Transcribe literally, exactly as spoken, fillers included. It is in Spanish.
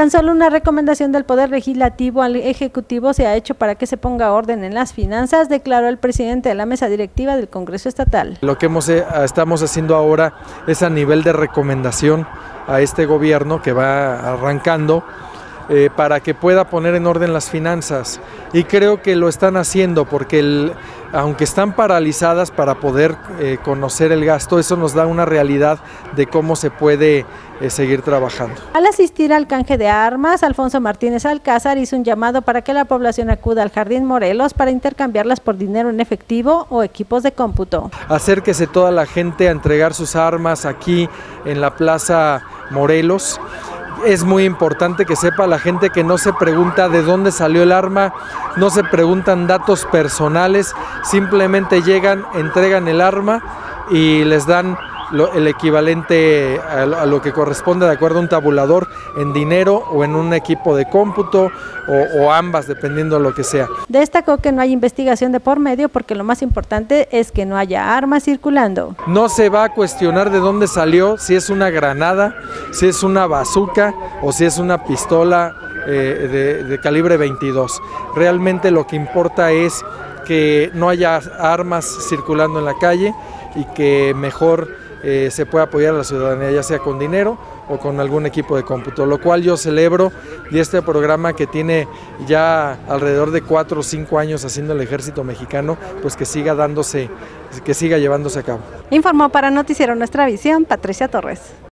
Tan solo una recomendación del Poder Legislativo al Ejecutivo se ha hecho para que se ponga orden en las finanzas, declaró el presidente de la mesa directiva del Congreso Estatal. Lo que hemos, estamos haciendo ahora es a nivel de recomendación a este gobierno que va arrancando, Eh, para que pueda poner en orden las finanzas, y creo que lo están haciendo porque el, aunque están paralizadas para poder eh, conocer el gasto, eso nos da una realidad de cómo se puede eh, seguir trabajando. Al asistir al canje de armas, Alfonso Martínez Alcázar hizo un llamado para que la población acuda al Jardín Morelos para intercambiarlas por dinero en efectivo o equipos de cómputo. Acérquese toda la gente a entregar sus armas aquí en la Plaza Morelos. Es muy importante que sepa la gente que no se pregunta de dónde salió el arma, no se preguntan datos personales, simplemente llegan, entregan el arma y les dan lo, el equivalente a, a lo que corresponde de acuerdo a un tabulador en dinero o en un equipo de cómputo o, o ambas, dependiendo de lo que sea. Destacó que no hay investigación de por medio porque lo más importante es que no haya armas circulando. No se va a cuestionar de dónde salió, si es una granada, si es una bazuca o si es una pistola eh, de, de calibre veintidós. Realmente lo que importa es que no haya armas circulando en la calle y que mejor eh, se pueda apoyar a la ciudadanía, ya sea con dinero o con algún equipo de cómputo, lo cual yo celebro, y este programa que tiene ya alrededor de cuatro o cinco años haciendo el ejército mexicano, pues que siga dándose, que siga llevándose a cabo. Informó para Noticiero Nuestra Visión, Patricia Torres.